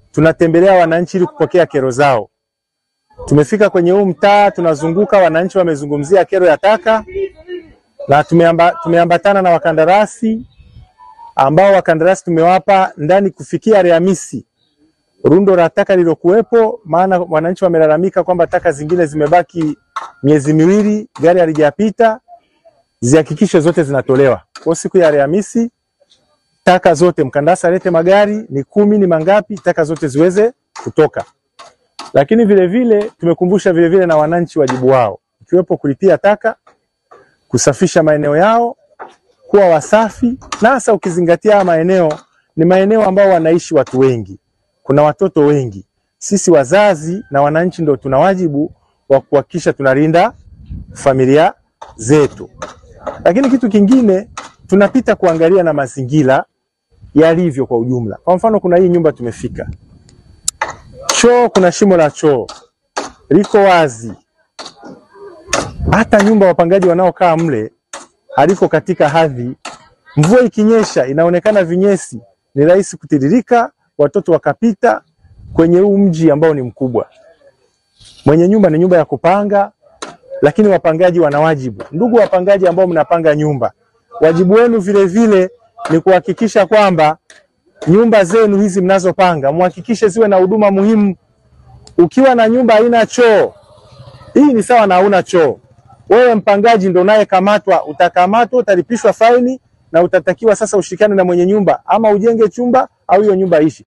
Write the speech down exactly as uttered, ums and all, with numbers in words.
tunatembelea wananchi ili kupokea kero zao. Tumefika kwenye huu mtaa, tunazunguka, wananchi wamezungumzia kero ya taka, na tumeamba, tumeambatana na wakandarasi ambao wakandarasi tumewapa ndani kufikia Alhamisi rundo la taka lilokuwepo, maana wananchi wamelalamika kwamba taka zingine zimebaki miezi miwili, gari halijapita, zihakikishe zote zinatolewa. Kwa siku ya Alhamisi taka zote, mkandarasi alete magari, ni kumi ni mangapi, taka zote ziweze kutoka. Lakini vile vile tumekumbusha vile vile na wananchi wajibu wao, ikiwepo kulipia taka, kusafisha maeneo yao, kuwa wasafi, na hasa ukizingatia maeneo ni maeneo ambao wanaishi watu wengi, kuna watoto wengi. Sisi wazazi na wananchi ndio tuna wajibu wa kuhakikisha tunalinda familia zetu. Lakini kitu kingine, tunapita kuangalia na mazingira yalivyo kwa ujumla. Kwa mfano, kuna hii nyumba tumefika, choo, kuna shimo la choo liko wazi. Hata nyumba wapangaji wanaokaa mle haliko katika hadhi. Mvua ikinyesha inaonekana vinyesi, ni rahisi kutiririka, watoto wakapita kwenye huu mji ambao ni mkubwa. Mwenye nyumba ni nyumba ya kupanga, lakini wapangaji wana wajibu. Ndugu wapangaji ambao mnapanga nyumba, wajibu wenu vile vile ni kuhakikisha kwamba nyumba zenu hizi mnazopanga muhakikishe ziwe na huduma muhimu. Ukiwa na nyumba haina choo, hii ni sawa na hauna choo. Wewe mpangaji ndio naye kamatwa, utakamatwa, utalipishwa faini, na utatakiwa sasa ushikane na mwenye nyumba, ama ujenge chumba au hiyo nyumba ishi.